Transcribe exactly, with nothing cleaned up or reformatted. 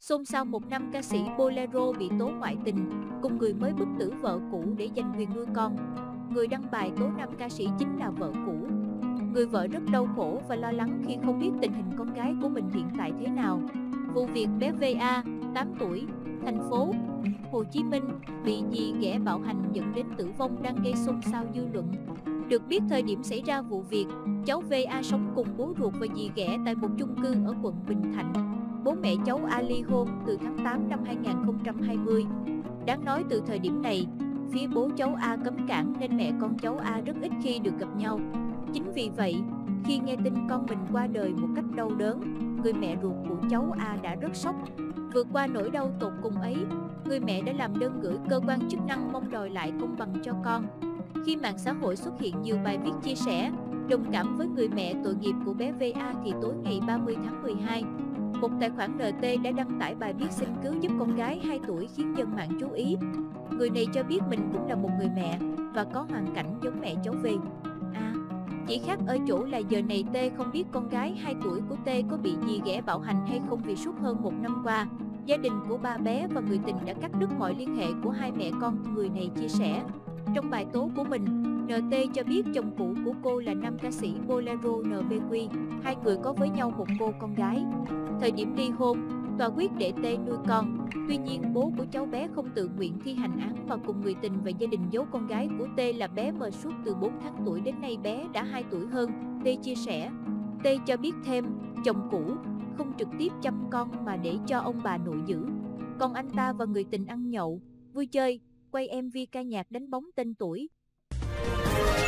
Xôn xao một năm ca sĩ Bolero bị tố ngoại tình, cùng người mới bức tử vợ cũ để giành quyền nuôi con. Người đăng bài tố nam ca sĩ chính là vợ cũ. Người vợ rất đau khổ và lo lắng khi không biết tình hình con gái của mình hiện tại thế nào. Vụ việc bé vê a, tám tuổi, thành phố Hồ Chí Minh, bị dì ghẻ bạo hành dẫn đến tử vong đang gây xôn xao dư luận. Được biết thời điểm xảy ra vụ việc, cháu vê a sống cùng bố ruột và dì ghẻ tại một chung cư ở quận Bình Thạnh. Bố mẹ cháu A ly hôn từ tháng tám năm hai nghìn không trăm hai mươi. Đáng nói từ thời điểm này, phía bố cháu A cấm cản nên mẹ con cháu A rất ít khi được gặp nhau. Chính vì vậy, khi nghe tin con mình qua đời một cách đau đớn, người mẹ ruột của cháu A đã rất sốc. Vượt qua nỗi đau tột cùng ấy, người mẹ đã làm đơn gửi cơ quan chức năng mong đòi lại công bằng cho con. Khi mạng xã hội xuất hiện nhiều bài viết chia sẻ, đồng cảm với người mẹ tội nghiệp của bé vê a thì tối ngày ba mươi tháng mười hai, một tài khoản en tê đã đăng tải bài viết xin cứu giúp con gái hai tuổi khiến dân mạng chú ý. Người này cho biết mình cũng là một người mẹ và có hoàn cảnh giống mẹ cháu vê a. Chỉ khác ở chỗ là giờ này T không biết con gái hai tuổi của T có bị dì ghẻ bạo hành hay không vì suốt hơn một năm qua, gia đình của ba bé và người tình đã cắt đứt mọi liên hệ của hai mẹ con, người này chia sẻ. Trong bài tố của mình, en tê cho biết chồng cũ của cô là nam ca sĩ Bolero en bê quy, hai người có với nhau một cô con gái. Thời điểm ly hôn, tòa quyết để T nuôi con, tuy nhiên bố của cháu bé không tự nguyện thi hành án mà cùng người tình và gia đình giấu con gái của T là bé M suốt từ bốn tháng tuổi đến nay bé đã hai tuổi hơn, T chia sẻ. T cho biết thêm, chồng cũ không trực tiếp chăm con mà để cho ông bà nội giữ. Còn anh ta và người tình ăn nhậu, vui chơi, quay em vê ca nhạc đánh bóng tên tuổi.